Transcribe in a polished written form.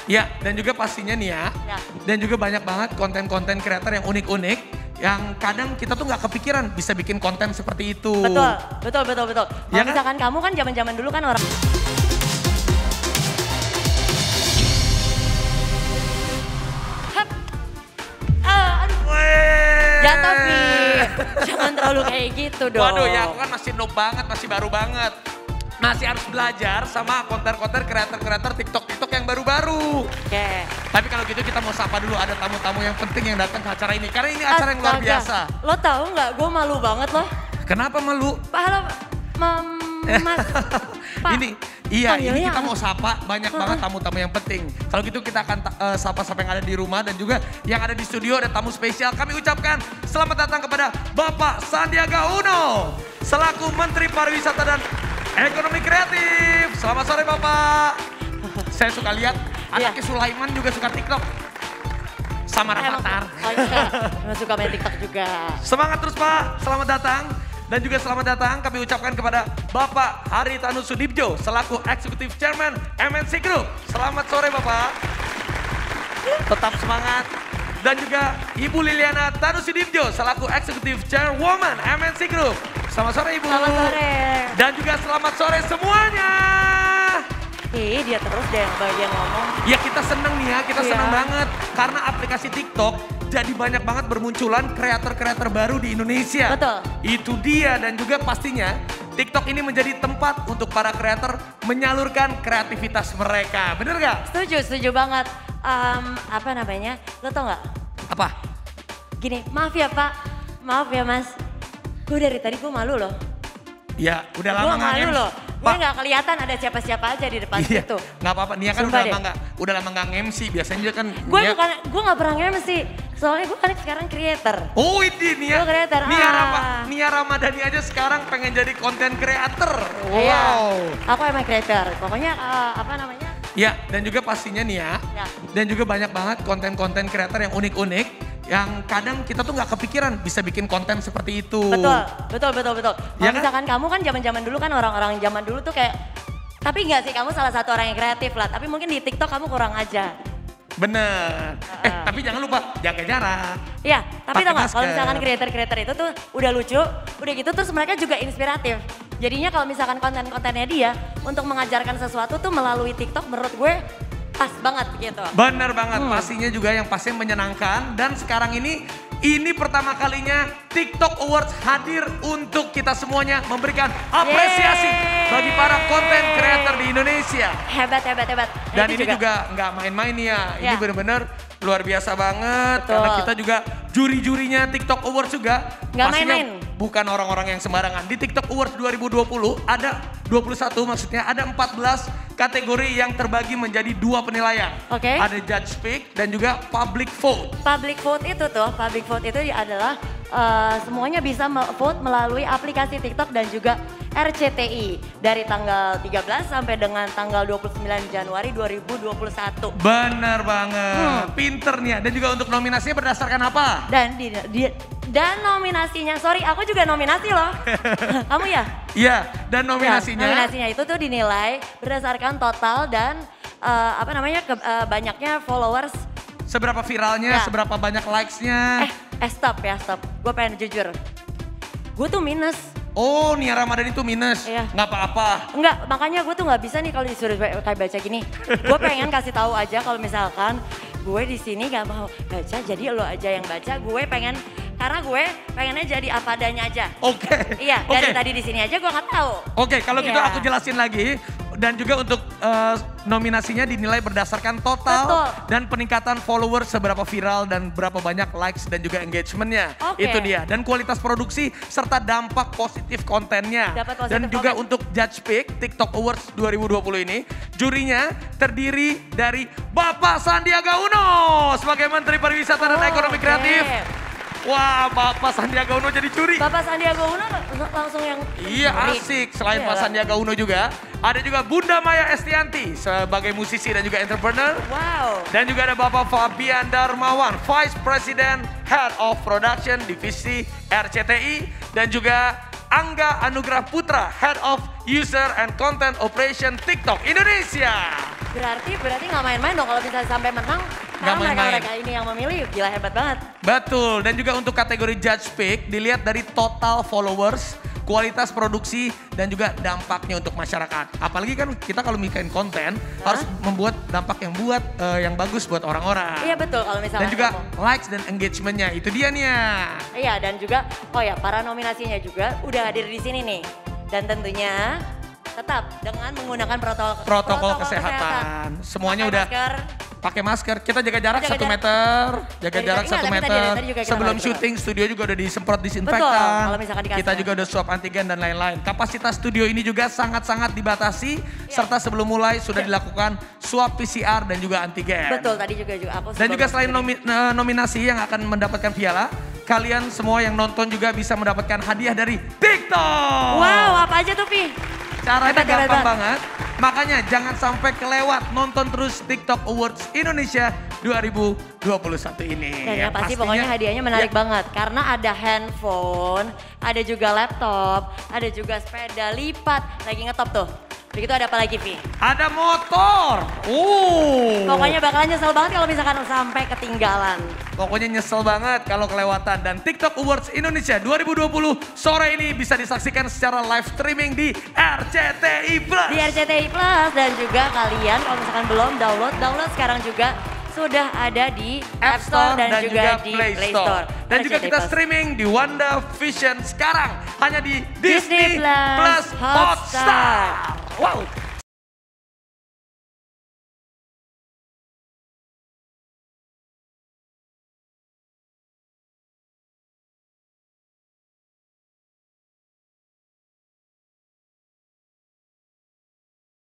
Ya, dan juga pastinya nih ya, dan juga banyak banget konten-konten kreator yang unik-unik, yang kadang kita tuh nggak kepikiran bisa bikin konten seperti itu. Betul. Kalau Ya kan? misalkan kamu kan zaman-zaman dulu kan orang... Hap. Aduh. Jatuh, Pi. Jangan terlalu kayak gitu dong. Waduh ya, aku kan masih noob banget, masih baru banget. Masih harus belajar sama konten-konten kreator-kreator TikTok yang baru-baru. Oke. Tapi kalau gitu kita mau sapa dulu, ada tamu-tamu yang penting yang datang ke acara ini. Karena ini acara yang luar Astaga. biasa. Lo tahu nggak, gue malu banget loh. Kenapa malu? Halo, Mas. Pak. Ini Panggilnya kita mau sapa banyak banget tamu-tamu yang penting. Kalau gitu kita akan sapa-sapa yang ada di rumah dan juga yang ada di studio, ada tamu spesial. Kami ucapkan selamat datang kepada Bapak Sandiaga Uno selaku Menteri Pariwisata dan Ekonomi Kreatif. Selamat sore Bapak. Saya suka lihat anaknya Sulaiman juga suka TikTok. Sama Rafathar. Emang suka main TikTok juga. Semangat terus Pak, selamat datang. Dan juga selamat datang kami ucapkan kepada Bapak Haritanu Sudibjo selaku Executive Chairman MNC Group. Selamat sore Bapak. Tetap semangat. Dan juga Ibu Liliana Tanu Sudibjo selaku Executive Chairwoman MNC Group. Selamat sore Ibu. Selamat sore. Dan juga selamat sore semuanya. Dia terus deh yang bagian ngomong. Ya kita seneng nih ya, kita seneng banget. Karena aplikasi TikTok jadi banyak banget bermunculan kreator-kreator baru di Indonesia. Betul. Itu dia, dan juga pastinya TikTok ini menjadi tempat untuk para kreator menyalurkan kreativitas mereka. Bener gak? Setuju banget. Apa namanya, lo tau gak? Apa? Gini, maaf ya Pak, maaf ya Mas. Gue dari tadi gue malu loh. Ya udah Gue lama malu nge-MC. loh. Gue gak kelihatan ada siapa-siapa aja di depan Iya, situ. gak apa-apa. Nia kan Sumpah udah lama gak nge-MC. Biasanya juga kan Gue gak pernah nge-MC. Soalnya gue kan sekarang creator. Oh ini Nia, Gue creator, Nia Ramadhani aja sekarang pengen jadi content creator. Wow. Iya, aku emang creator. Pokoknya apa namanya? Ya, dan juga pastinya nih ya, dan juga banyak banget konten-konten kreator yang unik-unik, yang kadang kita tuh nggak kepikiran bisa bikin konten seperti itu. Betul. Kalau Ya kan? misalkan kamu kan zaman-zaman dulu kan orang-orang zaman dulu tuh kayak, tapi enggak sih kamu salah satu orang yang kreatif lah, tapi mungkin di TikTok kamu kurang aja. Bener. Tapi jangan lupa jaga jarak. Iya, tapi Pakai tau gak, kalau masker. misalkan kreator-kreator itu tuh udah lucu, udah gitu terus mereka juga inspiratif. Jadinya kalau misalkan konten-kontennya dia untuk mengajarkan sesuatu tuh melalui TikTok menurut gue pas banget gitu. Bener banget, pastinya juga yang pasti menyenangkan. Dan sekarang ini pertama kalinya TikTok Awards hadir untuk kita semuanya memberikan apresiasi bagi para konten kreator di Indonesia. Hebat. Dan ini juga nggak main-main nih ya, ini bener-bener luar biasa banget. Betul. Karena kita juga juri-jurinya TikTok Awards juga. Nggak pastinya main-main. Bukan orang-orang yang sembarangan. Di TikTok Awards 2020 ada 21 maksudnya, ada 14 kategori yang terbagi menjadi 2 penilaian. Oke. Ada Judge Pick dan juga Public Vote. Public vote itu adalah semuanya bisa vote melalui aplikasi TikTok dan juga RCTI dari tanggal 13 sampai dengan tanggal 29 Januari 2021. Bener banget, pinter nih ya. Dan juga untuk nominasinya berdasarkan apa? Dan nominasinya, sorry aku juga nominasi loh. Kamu ya? Iya, dan nominasinya? Nominasinya itu tuh dinilai berdasarkan total dan banyaknya followers. Seberapa viralnya, seberapa banyak likes-nya. Stop. Gue pengen jujur. Gue tuh minus. Oh, Nia Ramadhani itu minus. Iya. Nggak apa-apa. Enggak, makanya gue tuh nggak bisa nih kalau disuruh kayak baca gini. Gue pengen kasih tahu aja kalau misalkan gue di sini nggak mau baca, jadi lo aja yang baca. Karena gue pengennya jadi apa adanya aja. Oke. Iya, dari tadi di sini aja gue nggak tahu. Oke, kalau gitu aku jelasin lagi. Dan juga untuk nominasinya dinilai berdasarkan total dan peningkatan followers, seberapa viral dan berapa banyak likes dan juga engagementnya. Itu dia. Dan kualitas produksi serta dampak positif kontennya. Dan juga untuk Judge Pick TikTok Awards 2020 ini, jurinya terdiri dari Bapak Sandiaga Uno sebagai Menteri Pariwisata dan Ekonomi Kreatif. Wah, Bapak Sandiaga Uno jadi juri. Bapak Sandiaga Uno langsung yang Iya, asik. Selain Pak Sandiaga Uno juga, ada juga Bunda Maya Estianti sebagai musisi dan juga entrepreneur. Wow. Dan juga ada Bapak Fabian Darmawan, Vice President Head of Production Divisi RCTI. Dan juga Angga Anugrah Putra, Head of User and Content Operation TikTok Indonesia. Berarti nggak main-main dong kalau misalnya sampai menang. Karena mereka ini yang memilih, gila hebat banget. Betul, dan juga untuk kategori Judge Pick dilihat dari total followers, kualitas produksi, dan juga dampaknya untuk masyarakat. Apalagi kan kita kalau bikin konten harus membuat dampak yang bagus buat orang-orang. Iya betul kalau misalnya. Dan juga likes dan engagementnya, itu dia nih ya. Iya dan juga, para nominasinya juga udah hadir di sini nih. Dan tentunya tetap dengan menggunakan protokol kesehatan. Semuanya udah pakai masker. Kita jaga jarak 1 meter, jaga jarak 1 meter. Sebelum syuting studio juga udah disemprot disinfektan. Kita juga udah swab antigen dan lain-lain. Kapasitas studio ini juga sangat-sangat dibatasi. Serta sebelum mulai sudah dilakukan swab PCR dan juga antigen. Betul, tadi juga aku. Dan juga selain nominasi yang akan mendapatkan piala, kalian semua yang nonton juga bisa mendapatkan hadiah dari TikTok. Wow, apa aja tuh Pi? Caranya gampang banget, makanya jangan sampai kelewat, nonton terus TikTok Awards Indonesia 2021 ini. Dan yang pasti pokoknya hadiahnya menarik banget. Karena ada handphone, ada juga laptop, ada juga sepeda lipat. Lagi ngetop tuh. Begitu ada apa lagi Vi? Ada motor. Pokoknya bakalan nyesel banget kalau misalkan sampai ketinggalan. Pokoknya nyesel banget kalau kelewatan. Dan TikTok Awards Indonesia 2020 sore ini bisa disaksikan secara live streaming di RCTI Plus. Di RCTI Plus dan juga kalian kalau misalkan belum download sekarang juga sudah ada di App Store dan juga di Play Store. Dan juga kita streaming di WandaVision sekarang hanya di Disney Plus Hotstar. Wow.